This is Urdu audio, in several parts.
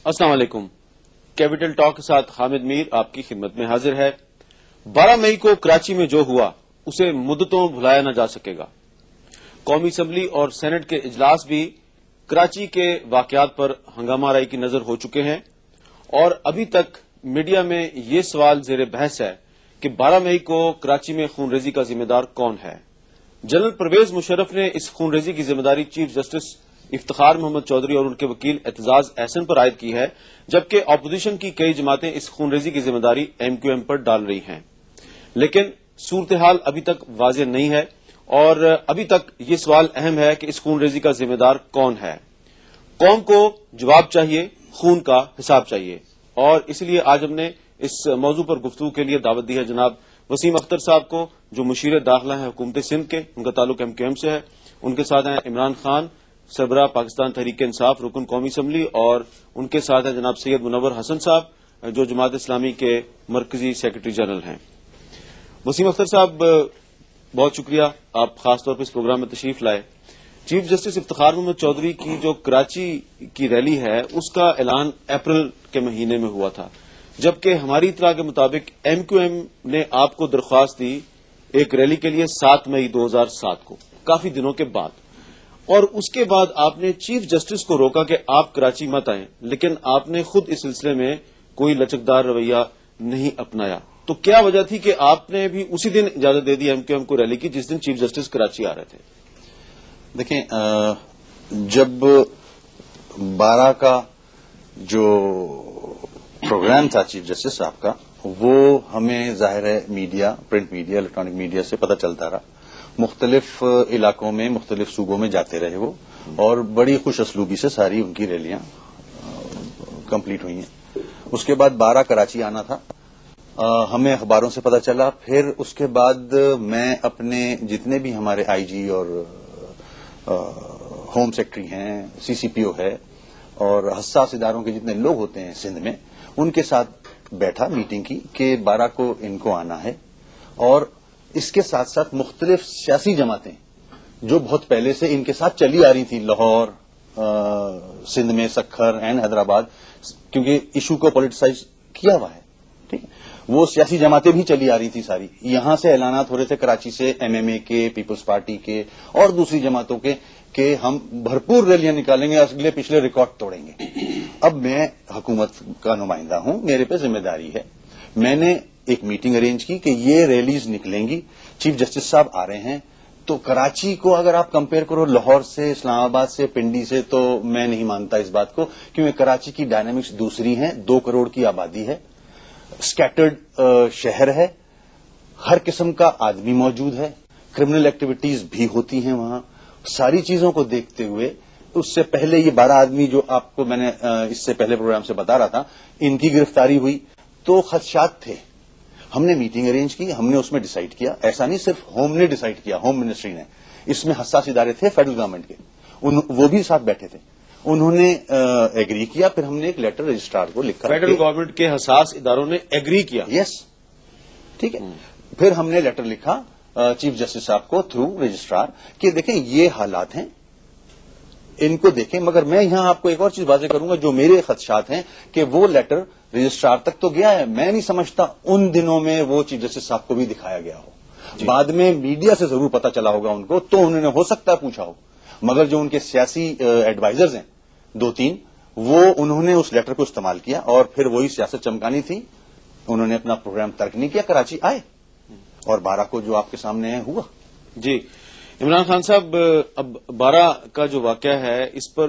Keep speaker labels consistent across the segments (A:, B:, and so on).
A: السلام علیکم. کیپٹل ٹاک کے ساتھ حامد میر آپ کی خدمت میں حاضر ہے. 12 مئی کو کراچی میں جو ہوا اسے مدتوں بھلایا نہ جا سکے گا. قومی اسمبلی اور سینٹ کے اجلاس بھی کراچی کے واقعات پر ہنگامہ آرائی کی نظر ہو چکے ہیں اور ابھی تک میڈیا میں یہ سوال زیر بحث ہے کہ 12 مئی کو کراچی میں خون ریزی کا ذمہ دار کون ہے. جنرل پرویز مشرف نے اس خون ریزی کی ذمہ داری چیف جسٹس افتخار محمد چودھری اور ان کے وکیل اعتزاز احسن پر عائد کی ہے، جبکہ اپوزیشن کی کئی جماعتیں اس خون ریزی کی ذمہ داری ایم کیو ایم پر ڈال رہی ہیں. لیکن صورتحال ابھی تک واضح نہیں ہے اور ابھی تک یہ سوال اہم ہے کہ اس خون ریزی کا ذمہ دار کون ہے. قوم کو جواب چاہیے، خون کا حساب چاہیے، اور اس لیے آج ہم نے اس موضوع پر گفتگو کے لیے دعوت دی ہے جناب وسیم اختر صاحب کو، جو مشیر داخلہ ہیں حکومت سندھ کے، ان کا تعلق ایم کیو ایم سے ہے. ان کے ساتھ ہیں عمران خان، سربراہ پاکستان تحریک انصاف، رکن قومی اسمبلی، اور ان کے ساتھ ہیں جناب سید منور حسن صاحب، جو جماعت اسلامی کے مرکزی سیکرٹری جنرل ہیں. وسیم اختر صاحب، بہت شکریہ، آپ خاص طور پر اس پروگرام میں تشریف لائے. چیف جسٹس افتخار محمد چودھری کی جو کراچی کی ریلی ہے اس کا اعلان اپریل کے مہینے میں ہوا تھا، جبکہ ہماری اطلاع کے مطابق ایم کیو ایم نے آپ کو درخواست دی ایک ریلی کے لیے 7 مئی 2007 کو، کافی دنوں کے بعد، اور اس کے بعد آپ نے چیف جسٹس کو روکا کہ آپ کراچی مت آئیں، لیکن آپ نے خود اس سلسلے میں کوئی لچکدار رویہ نہیں اپنایا. تو کیا وجہ تھی کہ آپ نے بھی اسی دن اجازت دے دی ایم کیو ایم کو ریلی کی جس دن چیف جسٹس کراچی آ رہے تھے؟
B: دیکھیں، جب 12 کا جو پروگرام تھا چیف جسٹس صاحب کا، وہ ہمیں ظاہر ہے media, print media, electronic media سے پتہ چلتا رہا. مختلف علاقوں میں، مختلف صوبوں میں جاتے رہے وہ، اور بڑی خوش اسلوبی سے ساری ان کی ریلیاں کمپلیٹ ہوئی ہیں. اس کے بعد 12 کراچی آنا تھا، ہمیں اخباروں سے پتہ چلا. پھر اس کے بعد میں اپنے جتنے بھی ہمارے آئی جی اور ہوم سیکرٹری ہیں، سی سی پی او ہے، اور حساس اداروں کے جتنے لوگ ہوتے ہیں سندھ میں، ان کے ساتھ بیٹھا، میٹنگ کی کہ 12 کو ان کو آنا ہے. اور اس کے ساتھ ساتھ مختلف سیاسی جماعتیں جو بہت پہلے سے ان کے ساتھ چلی آ رہی تھیں، لاہور، سندھ میں سکھر اینڈ حیدرآباد، کیونکہ ایشو کو پولیٹیسائز کیا ہوا ہے، ٹھیک ہے، وہ سیاسی جماعتیں بھی چلی آ رہی تھی ساری. یہاں سے اعلانات ہو رہے تھے کراچی سے، ایم ایم اے کے، پیپلز پارٹی کے اور دوسری جماعتوں کے، کہ ہم بھرپور ریلیاں نکالیں گے، اگلے پچھلے ریکارڈ توڑیں گے. اب میں حکومت کا نمائندہ ہوں، میرے پہ ذمہ داری ہے. میں نے ایک میٹنگ ارینج کی کہ یہ ریلیز نکلیں گی، چیف جسٹس صاحب آ رہے ہیں. تو کراچی کو اگر آپ کمپیئر کرو لاہور سے، اسلام آباد سے، پنڈی سے، تو میں نہیں مانتا اس بات کو، کیونکہ کراچی کی ڈائنامکس دوسری ہیں. 2 کروڑ کی آبادی ہے، اسکیٹرڈ شہر ہے، ہر قسم کا آدمی موجود ہے، کرمنل ایکٹیویٹیز بھی ہوتی ہیں وہاں. ساری چیزوں کو دیکھتے ہوئے اس سے پہلے یہ 12 آدمی جو آپ کو میں نے اس سے پہلے پروگرام سے بتا رہا تھا، ان کی گرفتاری ہوئی تو خدشات تھے. ہم نے میٹنگ ارینج کی، ہم نے اس میں ڈیسائیڈ کیا. ایسا نہیں صرف ہوم نے ڈیسائیڈ کیا، ہوم منسٹری نے، اس میں حساس ادارے تھے فیڈرل گورنمنٹ کے، وہ بھی ساتھ بیٹھے تھے، انہوں نے ایگری کیا. پھر ہم نے ایک لیٹر رجسٹرار کو لکھا،
A: فیڈرل گورنمنٹ کے حساس اداروں نے ایگری کیا؟
B: یس، ٹھیک ہے. پھر ہم نے لیٹر لکھا چیف جسٹس صاحب کو تھرو رجسٹرار کہ دیکھیں یہ حالات ہیں، ان کو دیکھیں. مگر میں یہاں آپ کو ایک اور چیز واضح کروں گا، جو میرے خدشات ہیں کہ وہ لیٹر رجسٹرار تک تو گیا ہے، میں نہیں سمجھتا ان دنوں میں وہ چیف جسٹس صاحب کو بھی دکھایا گیا ہو. بعد میں میڈیا سے ضرور پتا چلا ہوگا ان کو، تو انہوں نے ہو سکتا ہے پوچھا ہو. مگر جو ان کے سیاسی ایڈوائزرز ہیں 2-3، وہ انہوں نے اس لیٹر کو استعمال کیا اور پھر وہی سیاست چمکانی تھی. انہوں نے اپنا پروگرام ترک نہیں کیا، کراچی آئے اور 12 کو جو آپ کے سامنے ہے ہوا.
A: جی عمران خان صاحب، اب 12 کا جو واقعہ ہے اس پر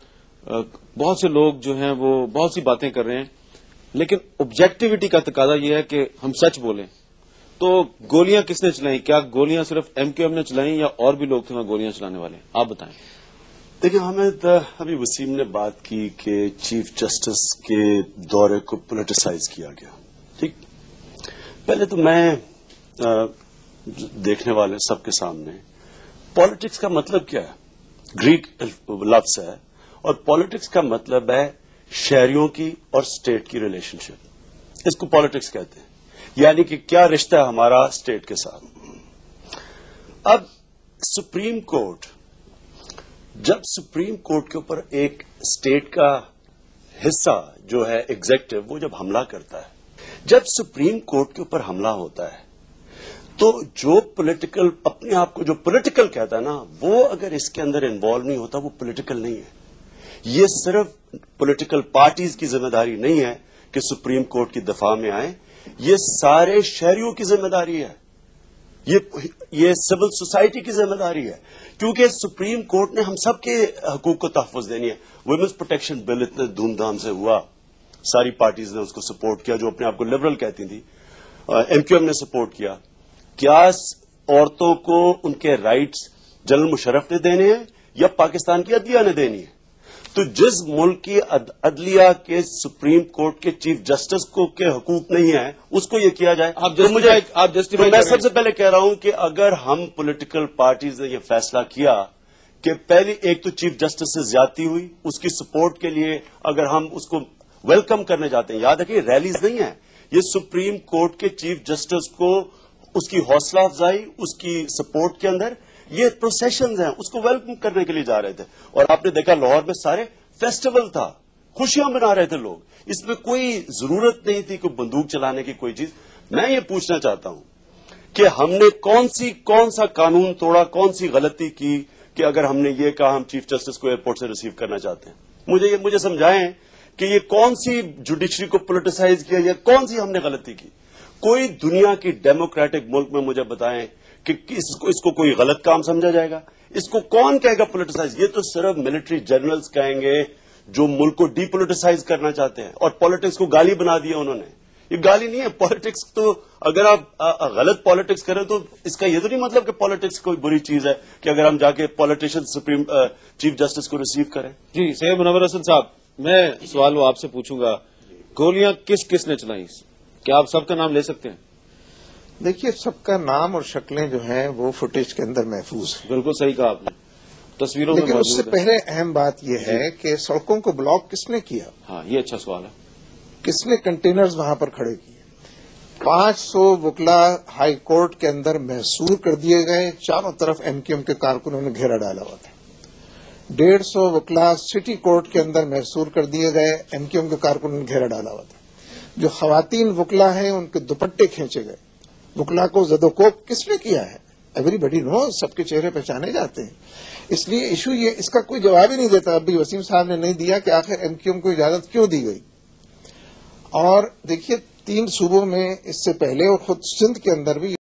A: بہت سے لوگ جو ہیں وہ بہت سی باتیں کر رہے ہیں، لیکن آبجیکٹیوٹی کا تقاضا یہ ہے کہ ہم سچ بولیں. تو گولیاں کس نے چلائیں؟ کیا گولیاں صرف ایم کیو ایم نے چلائیں یا اور بھی لوگ تھے وہاں گولیاں چلانے والے؟ آپ بتائیں.
C: دیکھیں حامد، ابھی وسیم نے بات کی کہ چیف جسٹس کے دورے کو پولیٹیسائز کیا گیا. ٹھیک، پہلے تو میں دیکھنے والے سب کے سامنے، پالیٹکس کا مطلب کیا ہے؟ گریک لفظ ہے، اور پالیٹکس کا مطلب ہے شہریوں کی اور اسٹیٹ کی ریلیشن شپ. اس کو پالیٹکس کہتے ہیں، یعنی کہ کیا رشتہ ہے ہمارا اسٹیٹ کے ساتھ. اب سپریم کورٹ، جب سپریم کورٹ کے اوپر ایک اسٹیٹ کا حصہ جو ہے ایگزیکٹو وہ جب حملہ کرتا ہے، جب سپریم کورٹ کے اوپر حملہ ہوتا ہے تو جو پولیٹیکل اپنے آپ کو جو پولیٹیکل کہتا ہے نا، وہ اگر اس کے اندر انوالو نہیں ہوتا وہ پولیٹیکل نہیں ہے۔ یہ صرف پولیٹیکل پارٹیز کی ذمہ داری نہیں ہے کہ سپریم کورٹ کی دفاع میں آئیں، یہ سارے شہریوں کی ذمہ داری ہے، یہ سول سوسائٹی کی ذمہ داری ہے، کیونکہ سپریم کورٹ نے ہم سب کے حقوق کو تحفظ دینی ہے۔ ویمنس پروٹیکشن بل اتنے دھوم دھام سے ہوا، ساری پارٹیز نے اس کو سپورٹ کیا، جو اپنے آپ کو لبرل کہتی تھی، ایم کیو ایم نے سپورٹ کیا۔ کیا عورتوں کو ان کے رائٹس جنرل مشرف نے دینے ہیں یا پاکستان کی عدلیہ نے دینی ہے؟ تو جس ملک کی عدلیہ کے سپریم کورٹ کے چیف جسٹس کو کے حقوق نہیں ہیں اس کو یہ کیا جائے۔ میں سب سے پہلے کہہ رہا ہوں کہ اگر ہم پولیٹیکل پارٹیز نے یہ فیصلہ کیا کہ پہلی ایک تو چیف جسٹس سے زیادتی ہوئی، اس کی سپورٹ کے لیے اگر ہم اس کو ویلکم کرنے جاتے ہیں، یاد رکھیے ریلیز نہیں ہے، یہ سپریم کورٹ کے چیف جسٹس کو اس کی حوصلہ افزائی، اس کی سپورٹ کے اندر یہ پروسیشنز ہیں، اس کو ویلکم کرنے کے لیے جا رہے تھے۔ اور آپ نے دیکھا لاہور میں سارے فیسٹیول تھا، خوشیاں منا رہے تھے لوگ، اس میں کوئی ضرورت نہیں تھی کوئی بندوق چلانے کی کوئی چیز۔ میں یہ پوچھنا چاہتا ہوں کہ ہم نے کون سا قانون توڑا، کون سی غلطی کی کہ اگر ہم نے یہ کہا ہم چیف جسٹس کو ایئرپورٹ سے ریسیو کرنا چاہتے ہیں؟ مجھے سمجھائیں کہ یہ کون سی جوڈیشری کو پولیٹیسائز کیا یا کون سی ہم نے غلطی کی؟ کوئی دنیا کی ڈیموکریٹک ملک میں مجھے بتائیں کہ اس کو کوئی غلط کام سمجھا جائے گا؟ اس کو کون کہے گا پولیٹیسائز؟ یہ تو صرف ملٹری جنرلز کہیں گے جو ملک کو ڈی پولیٹیسائز کرنا چاہتے ہیں، اور پالیٹکس کو گالی بنا دیا انہوں نے۔ یہ گالی نہیں ہے، پالیٹکس تو اگر آپ غلط پالیٹکس کریں تو اس کا یہ تو نہیں مطلب کہ پالیٹکس کوئی بری چیز ہے کہ اگر ہم جا کے پالیٹیشین سپریم چیف جسٹس کو ریسیو کریں۔
A: جی سید منور حسن صاحب، میں سوال وہ آپ سے پوچھوں گا، گولیاں کس نے چلائیں؟ کیا آپ سب کا نام لے سکتے ہیں؟
D: دیکھیے، سب کا نام اور شکلیں جو ہیں وہ فوٹیج کے اندر محفوظ ہیں،
A: بالکل صحیح کہا آپ نے، تصویروں میں
D: لیکن اس سے
A: موجود ہے۔
D: پہلے اہم بات یہ ہے کہ سڑکوں کو بلاک کس نے کیا،
A: ہاں یہ اچھا سوال ہے۔
D: کس نے کنٹینرز وہاں پر کھڑے کیے؟ 500 وکلا ہائی کورٹ کے اندر محصور کر دیے گئے، چاروں طرف ایم کیو ایم کے کارکنوں نے گھیرا ڈالا ہوا تھا۔ 150 وکلا سٹی کورٹ کے اندر محصور کر دیے گئے، ایم کیو ایم کے کارکنوں نے گھیرا ڈالا ہوا تھا۔ جو خواتین وکلا ہیں ان کے دوپٹے کھینچے گئے، وکلا کو زدوکوب کس نے کیا ہے؟ ایوری بڈی نو، سب کے چہرے پہچانے جاتے ہیں۔ اس لیے ایشو یہ، اس کا کوئی جواب ہی نہیں دیتا، اب بھی وسیم صاحب نے نہیں دیا کہ آخر ایم کیو ایم کو اجازت کیوں دی گئی۔ اور دیکھیے 3 صوبوں میں اس سے پہلے اور خود سندھ کے اندر بھی